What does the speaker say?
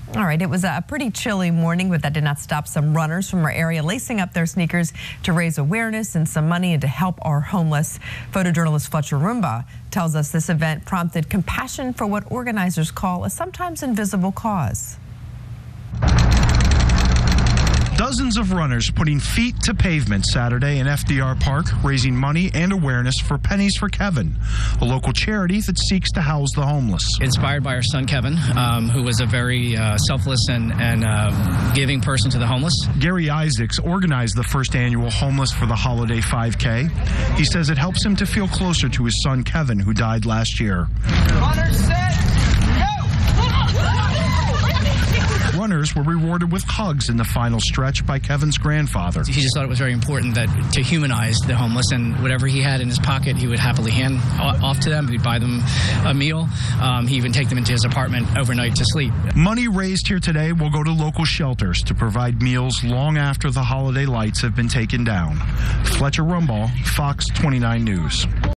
All right, it was a pretty chilly morning, but that did not stop some runners from our area lacing up their sneakers to raise awareness and some money and to help our homeless. Photojournalist Fletcher Rumbaugh tells us this event prompted compassion for what organizers call a sometimes invisible cause. Dozens of runners putting feet to pavement Saturday in FDR Park, raising money and awareness for Pennies for Kevin, a local charity that seeks to house the homeless. Inspired by our son Kevin, who was a very selfless and giving person to the homeless. Gary Isaacs organized the first annual Homeless for the Holiday 5K. He says it helps him to feel closer to his son Kevin, who died last year. Runners were rewarded with hugs in the final stretch by Kevin's grandfather. He just thought it was very important that to humanize the homeless, and whatever he had in his pocket, he would happily hand off to them. He'd buy them a meal. He even take them into his apartment overnight to sleep. Money raised here today will go to local shelters to provide meals long after the holiday lights have been taken down. Fletcher Rumbaugh, Fox 29 News.